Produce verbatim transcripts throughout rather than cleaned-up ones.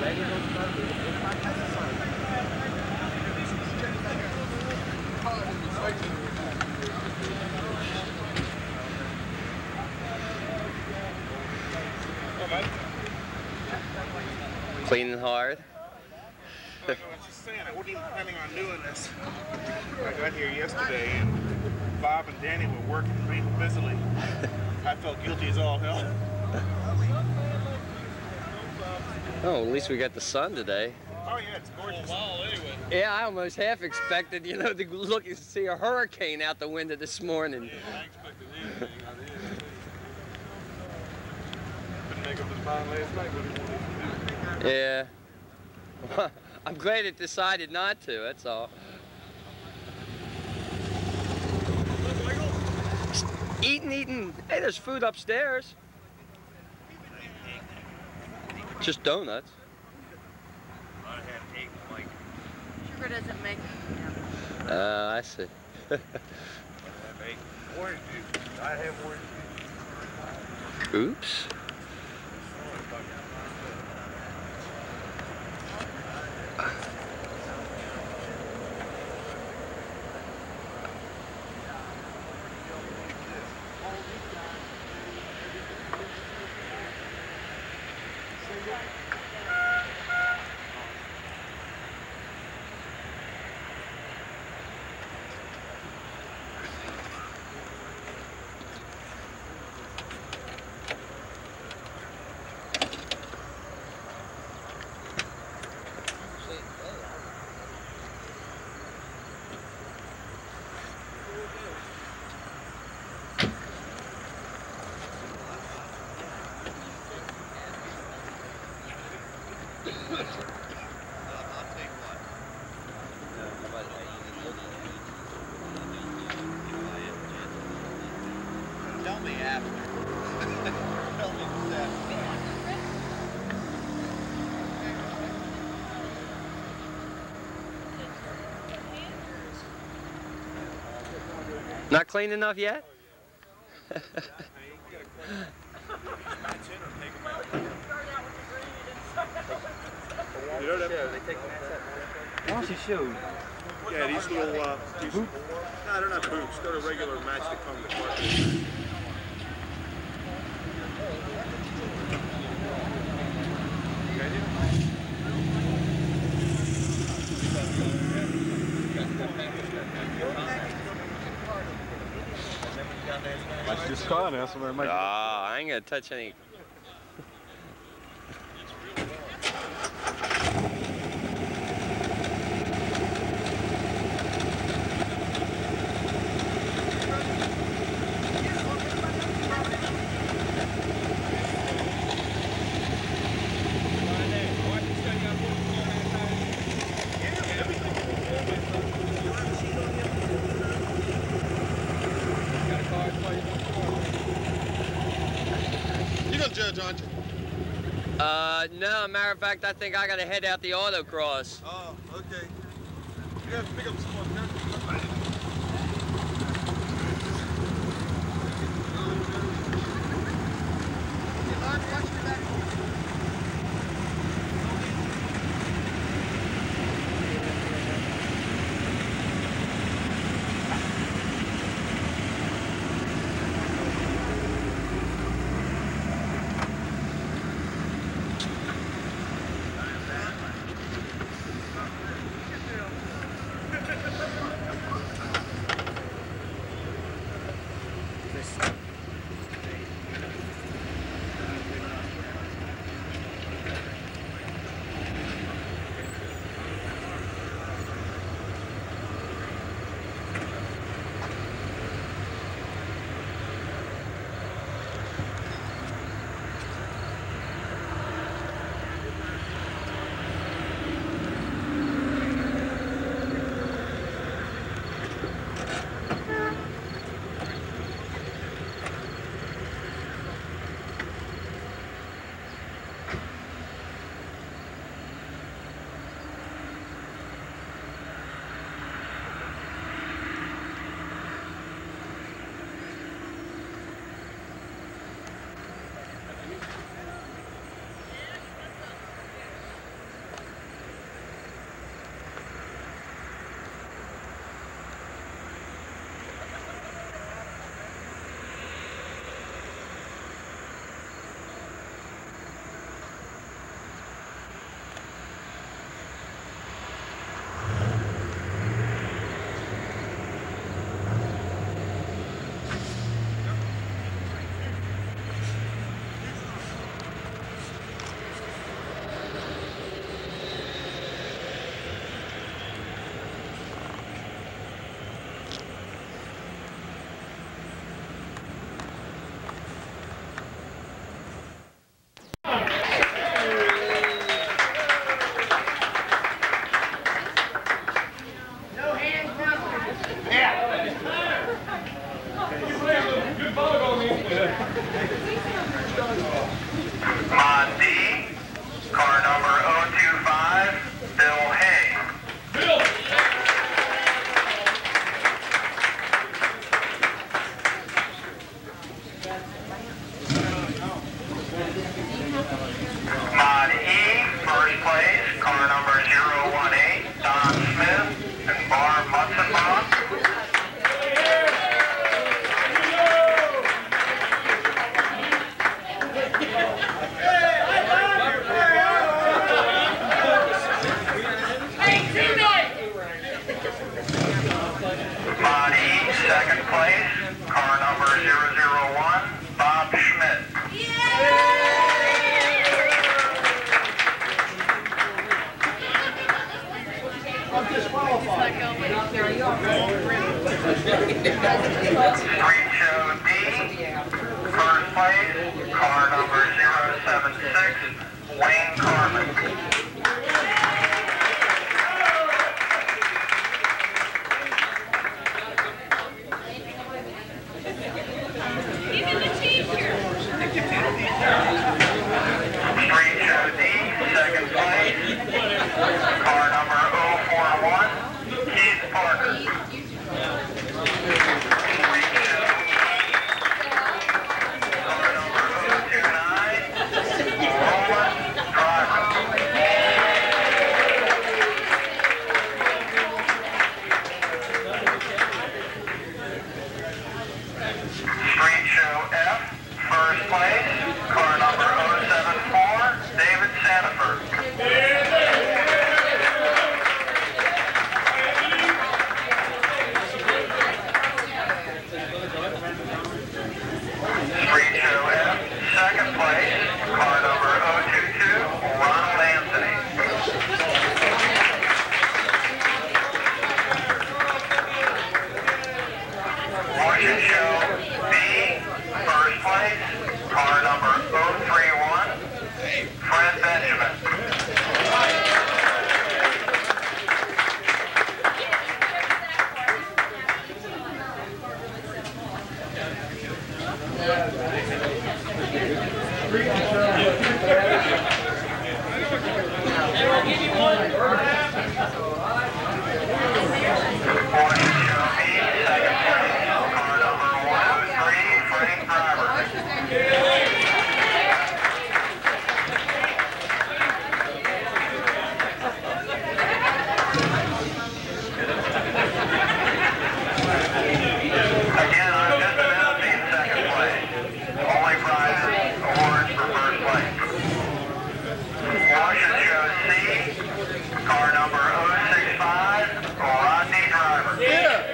Cleaning hard. I was just saying, I wasn't even planning on doing this. I got here yesterday and Bob and Danny were working really busily. I felt guilty as all hell. Oh, at least we got the sun today. Oh yeah, it's gorgeous. Oh, wow, anyway. Yeah, I almost half expected, you know, to look and see a hurricane out the window this morning. Yeah, I expected anything. I did. Couldn't make up his mind last night what he wanted to do. Yeah. I'm glad it decided not to, that's all. Eating, eating. Hey, there's food upstairs. Just donuts. Sugar doesn't make it. Uh, I see. Orange juice. I have orange juice. Oops. Tell me after. Tell me after. Not clean enough yet? Why don't you show? Yeah, these little, uh, these, no, they're not boots. They're a regular match that come with compartment. That's just car now, somewhere might. Ah, I ain't gonna touch any. Judge, aren't you? Uh, no, matter of fact, I think I gotta head out the autocross. Oh, okay. You have to pick up some more country. car number zero one eight, Don Smith and Barb Mutzenbach. Body, second place, car number zero zero one, Bob Schmidt. Street Show D, first place, car number zero seven six, Wayne Carmen. Street Show D, second place, car number zero four one, Keith Parker. Street Show E, car number zero two nine, Roland Driver. Street Show F, first place, car number zero seven four, David Sanford. Street Show F, second place, car number zero two two, Ronald Anthony. Washington Show B, first place, car number zero three one, Fred Benjamin. Washington Show B, second place, car number one oh three, Frank Driver. Again, I'm just announcing second place. Only prizes, awards for first place. Washington Show C, car number zero six five, Rodney Driver.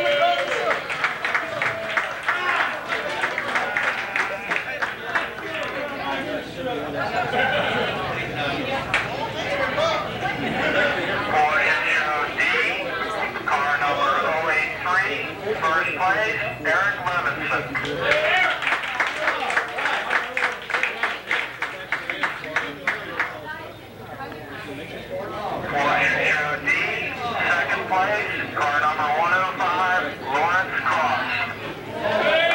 Washington Show D, car number zero eight three, first place, Eric Levinson. Washington Show D, second place, car number one oh five, Lawrence Cross.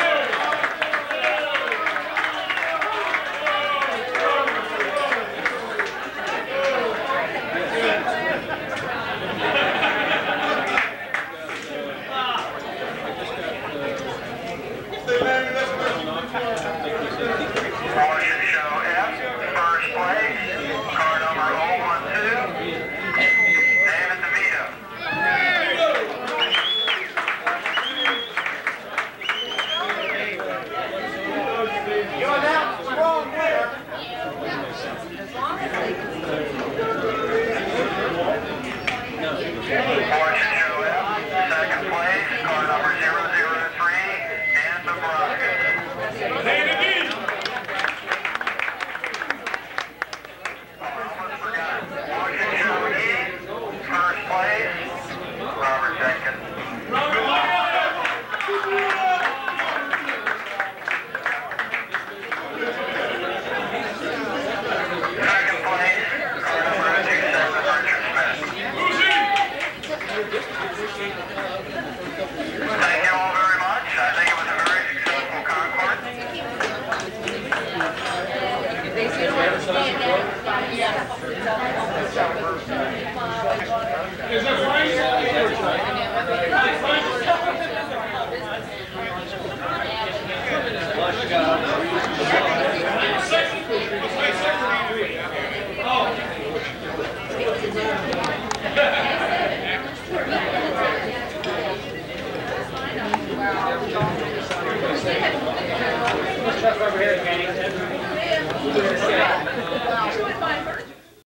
Washington Show F, first place, car number zero one two, David DeVito. Washington Show F, second place, car number zero zero three, Dan DeBrusque. Almost forgot. Washington Show E, first place, Robert Jenkins. Second place, car number two seven, Richard Smith. Thank you all very much. I think it was a very successful concours. They say,